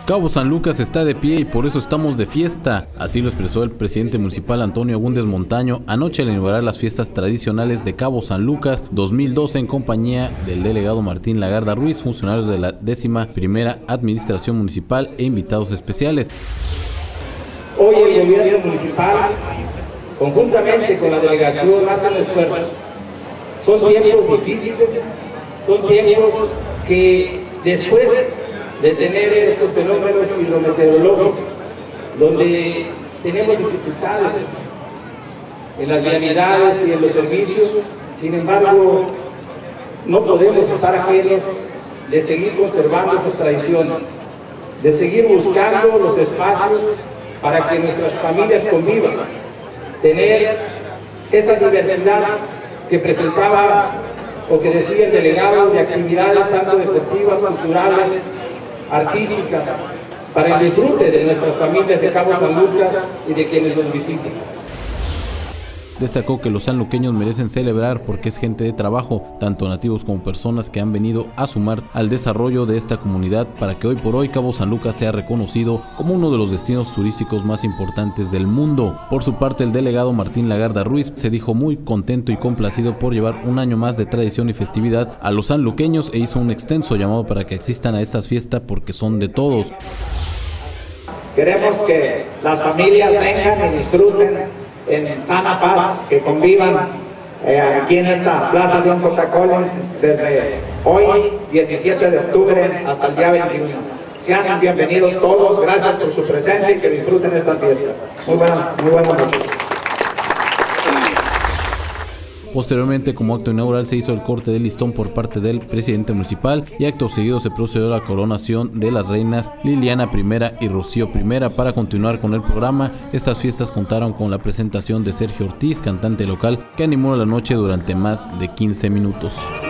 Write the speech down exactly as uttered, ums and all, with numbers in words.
Cabo San Lucas está de pie y por eso estamos de fiesta. Así lo expresó el presidente municipal Antonio Agúndez Montaño anoche al inaugurar las fiestas tradicionales de Cabo San Lucas dos mil doce en compañía del delegado Martín Lagarda Ruiz, funcionarios de la décima primera Administración Municipal e invitados especiales. Hoy el gobierno municipal, conjuntamente con la delegación, hace un esfuerzo. Son tiempos difíciles, son tiempos que después de tener estos fenómenos hidrometeorológicos, donde tenemos dificultades en las vialidades y en los servicios, sin embargo, no podemos estar ajenos de seguir conservando esas tradiciones, de seguir buscando los espacios para que nuestras familias convivan, tener esa diversidad que presentaba o que decía el delegado de actividades tanto deportivas, culturales, artísticas, para el disfrute de nuestras familias de Cabo San Lucas y de quienes nos visiten. Destacó que los sanluqueños merecen celebrar porque es gente de trabajo, tanto nativos como personas que han venido a sumar al desarrollo de esta comunidad para que hoy por hoy Cabo San Lucas sea reconocido como uno de los destinos turísticos más importantes del mundo. Por su parte, el delegado Martín Lagarda Ruiz se dijo muy contento y complacido por llevar un año más de tradición y festividad a los sanluqueños e hizo un extenso llamado para que asistan a estas fiestas porque son de todos. Queremos que las familias vengan y disfruten en sana paz, que convivan eh, aquí en esta Plaza León Cotacoles desde hoy, diecisiete de octubre, hasta el día veintiuno. Sean bienvenidos todos, gracias por su presencia y que disfruten estas fiestas. Muy buenas, muy buenas noches. Posteriormente, como acto inaugural, se hizo el corte de listón por parte del presidente municipal y acto seguido se procedió a la coronación de las reinas Liliana primera y Rocío primera. Para continuar con el programa, estas fiestas contaron con la presentación de Sergio Ortiz, cantante local, que animó la noche durante más de quince minutos.